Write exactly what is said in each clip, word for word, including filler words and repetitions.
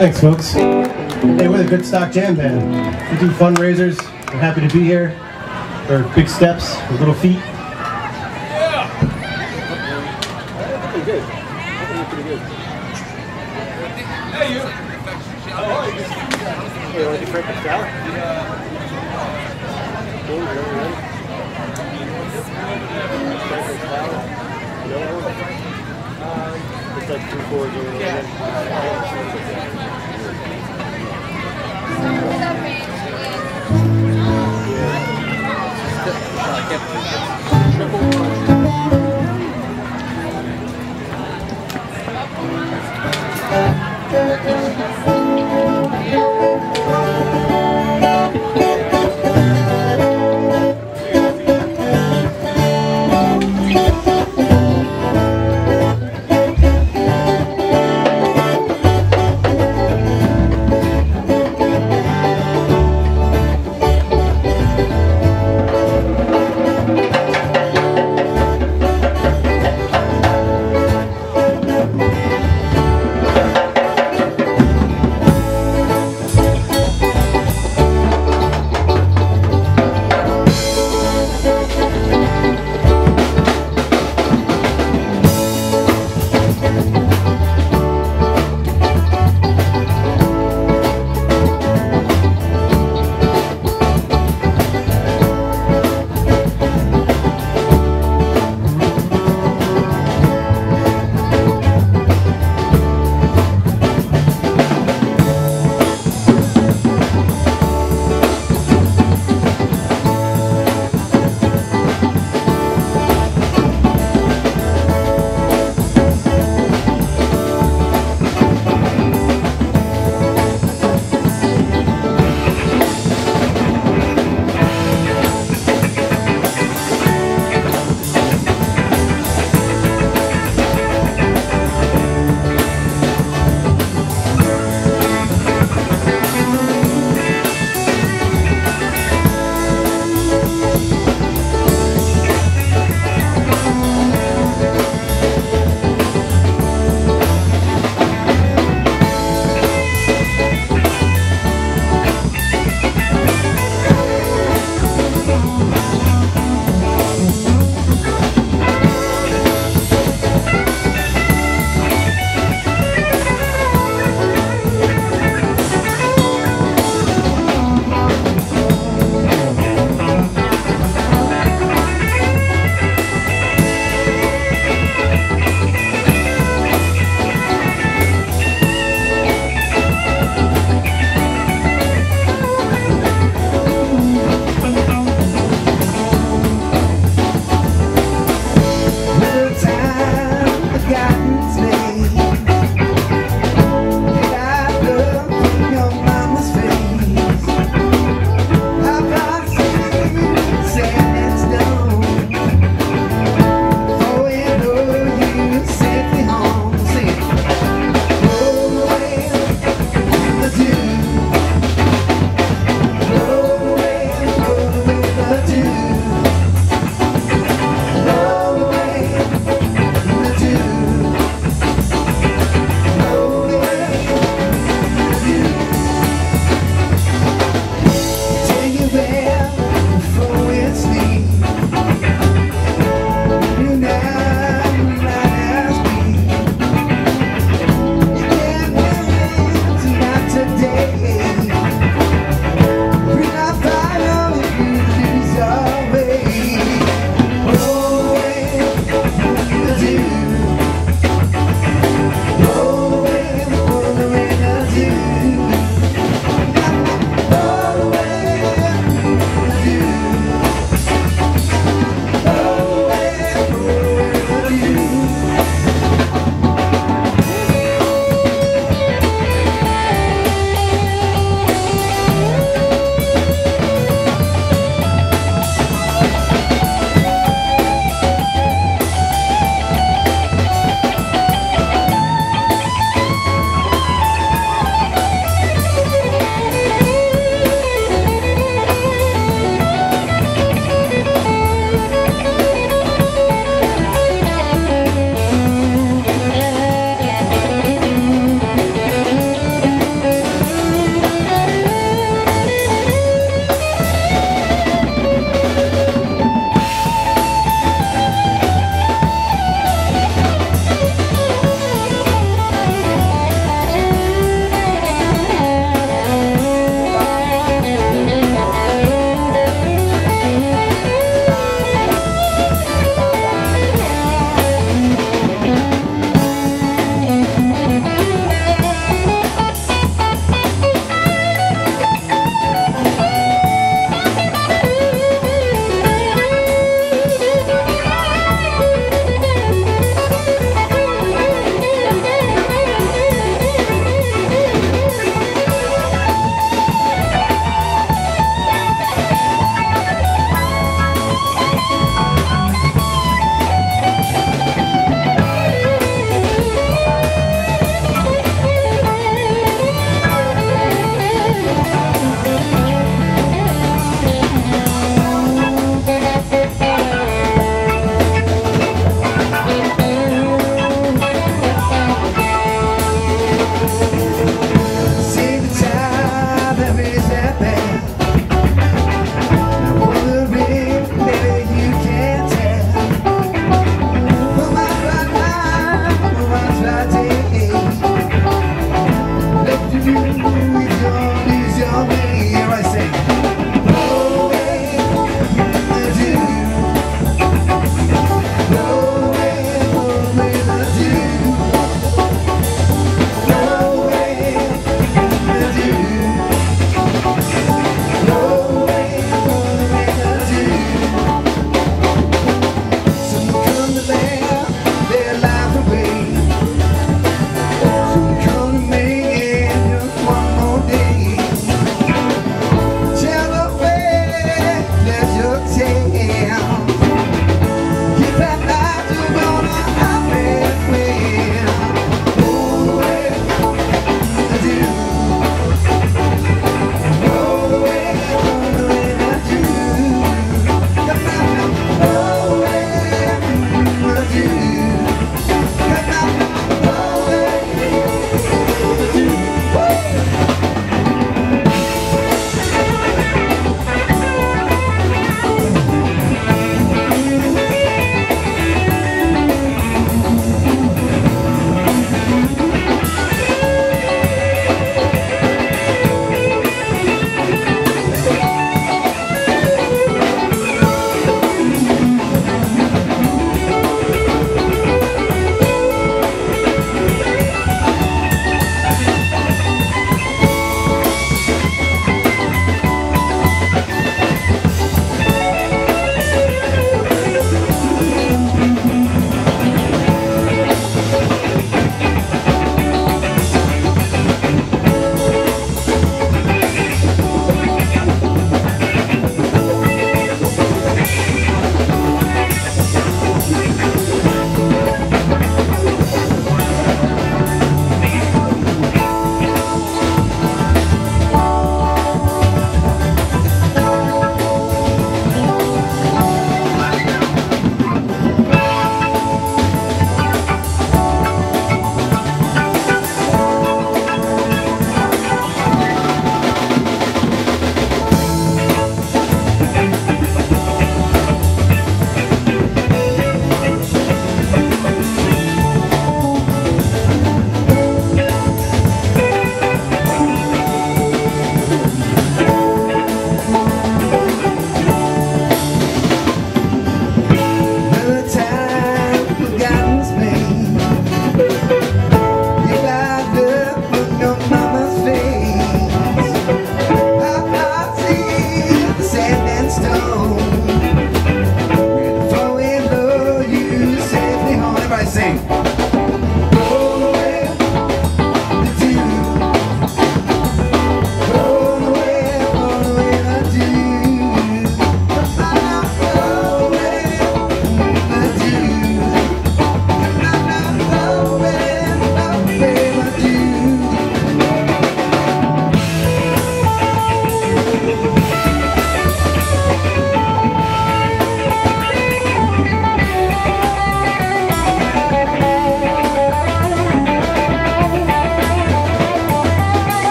Thanks, folks. Hey, we're the Good Stock Jam Band. We do fundraisers. We're happy to be here. For big steps with little feet. Yeah. Pretty good. Pretty good. Hey, you. Oh, you want to do Frank Pascal? Cool, you ready? Frank Pascal. You know that one? It's like two chords over there.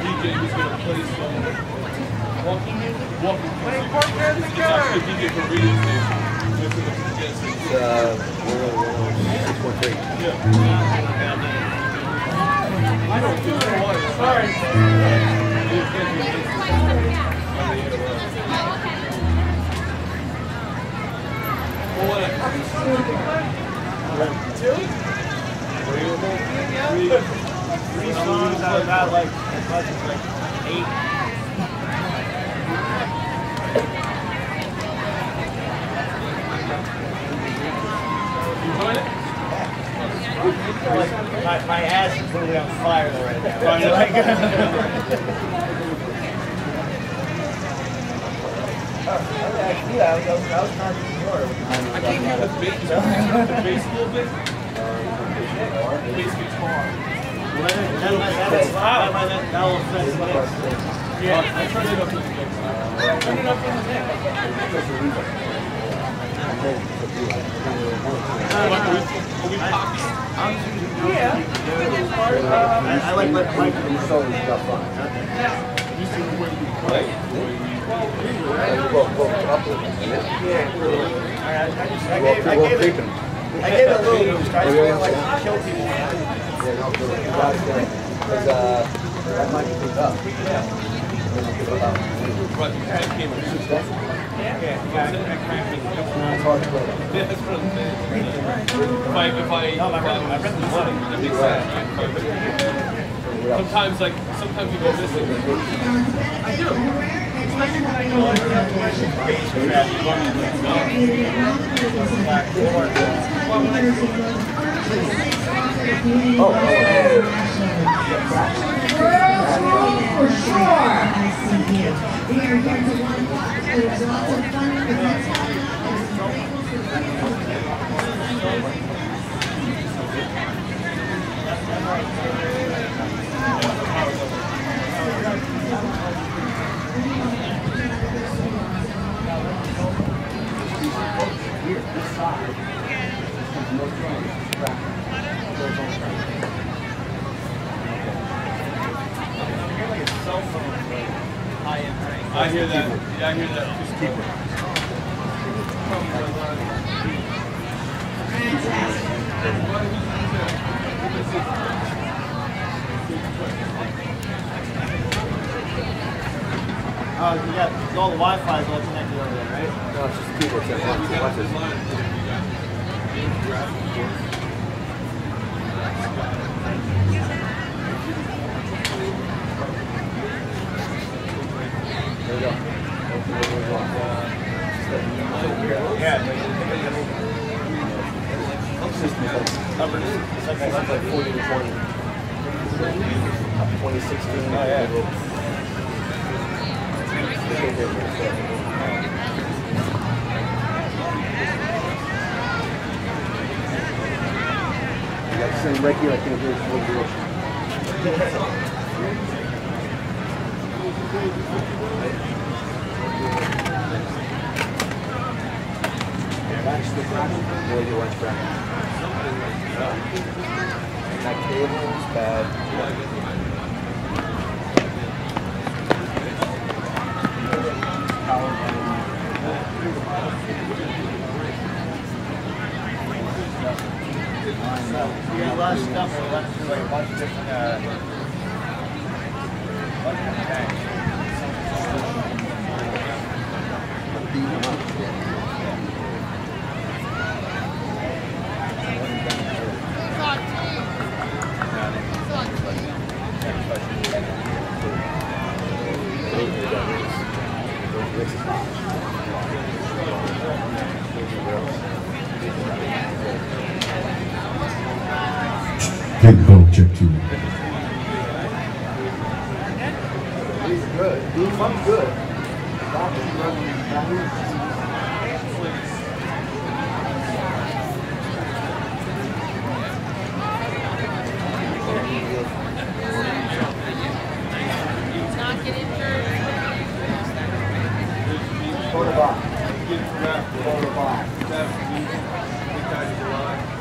J who's going to play some walking music. Walking music. It's actually a D J for radio station. With the suggestions. Uh, six point three. Yeah. I don't do water. Sorry. Three songs out of that, like, as much as like eight. You enjoying it? Like, my, my ass is literally on fire though right now. Right, Like, actually, yeah, I was, I was, I was trying to ignore it. I can't hear the bass. The bass a little bit. The bass guitar. Well, that, that, that, that, that, that, that will affect the mix. Yeah, I turned it up in the mix. Turn it up in the mix. Are we poppy? Yeah. I, I like my mic to be so stuff on. Right. Yeah. I, I just, I gave, I gave it, I gave it a little boost. I just want to like kill people, man. Yeah, no, because uh, that might be picked up. Yeah. Right, that came in. Yeah. It's hard to play. Yeah, that's what I'm saying. If I, if I, No, my rhythm, my rhythm is funny. that makes sense. Sometimes, like, sometimes you go missing. I do. Especially when I know like bass trap. Oh, oh, For sure. I see you. We are here to one part. There's lots of fun events coming up. I hear that. Yeah, I hear that. Just keep it. Oh, you got all the Wi-Fi is all connected over there, right? no, it's just the keyboard. Watch, watch this. There we go. Yeah. Numbers. It's like, it's like forty to twenty. twenty sixteen. Oh, yeah. Like same Reiki, like in a good full Match the bracket. Where you want bracket. That cable is bad. We got a lot of stuff, so we'll have to do like a bunch of different, uh, bunch of different tanks. Technical check two. He's good. He's fucking good. Not get injured. Photo box. Photo box. Big guys in July.